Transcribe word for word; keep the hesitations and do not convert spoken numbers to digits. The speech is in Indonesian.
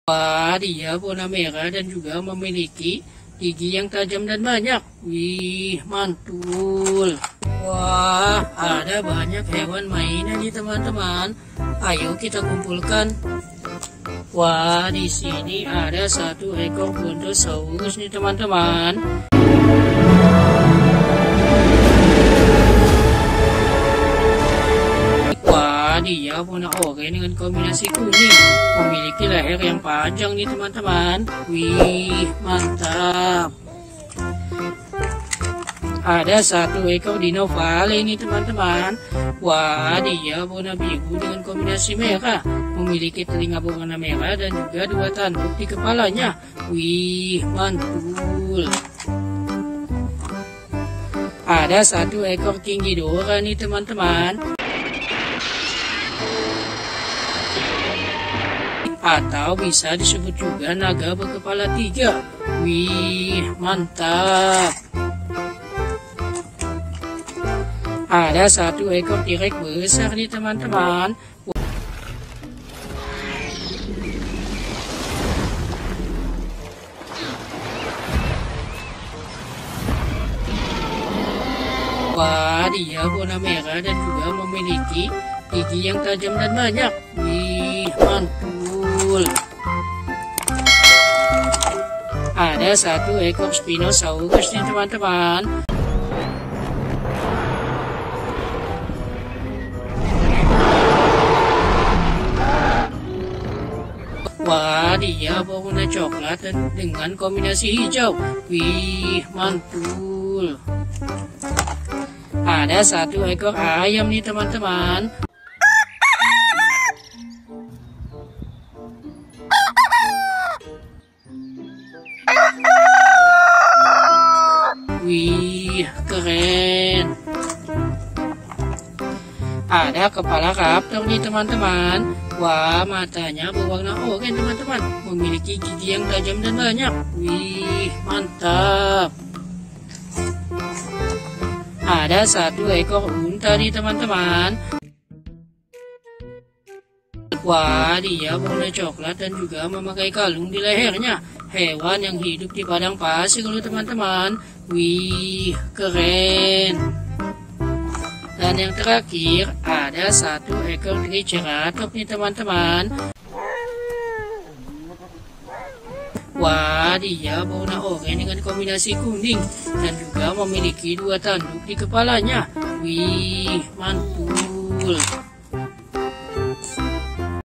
Wah, dia warna merah dan juga memiliki gigi yang tajam dan banyak. Wih, mantul. Wah, ada banyak hewan mainan nih teman-teman. Ayo kita kumpulkan. Wah, di sini ada satu ekor Brontosaurus nih teman-teman. Dia warna oranye dengan kombinasi kuning, memiliki leher yang panjang nih teman-teman. Wih, mantap. Ada satu ekor dino valley nih teman-teman. Wah, dia warna biru dengan kombinasi merah, memiliki telinga berwarna merah dan juga dua tanduk di kepalanya. Wih, mantul. Ada satu ekor king ghidorah nih teman-teman, atau bisa disebut juga naga berkepala tiga. Wih, mantap. Ada satu ekor T-Rex besar nih teman-teman. Wah, dia warna merah dan juga memiliki gigi yang tajam dan banyak. Wih, mantul. Ada satu ekor Spinosaurus nih teman-teman. Wah, dia berwarna coklat dan dengan kombinasi hijau. Wih, mantul. Ada satu ekor ayam nih teman-teman. Wih, keren. Ada kepala raptor nih teman-teman. Wah, matanya berwarna oranye teman-teman, memiliki gigi yang tajam dan banyak. Wih, mantap. Ada satu ekor unta nih teman-teman. Wah, dia warna coklat dan juga memakai kalung di lehernya. Hewan yang hidup di padang pasir loh teman-teman. Wih, keren. Dan yang terakhir, ada satu ekor Triceratops nih teman-teman. Wah, dia warna oranye dengan kombinasi kuning dan juga memiliki dua tanduk di kepalanya. Wih, mantul.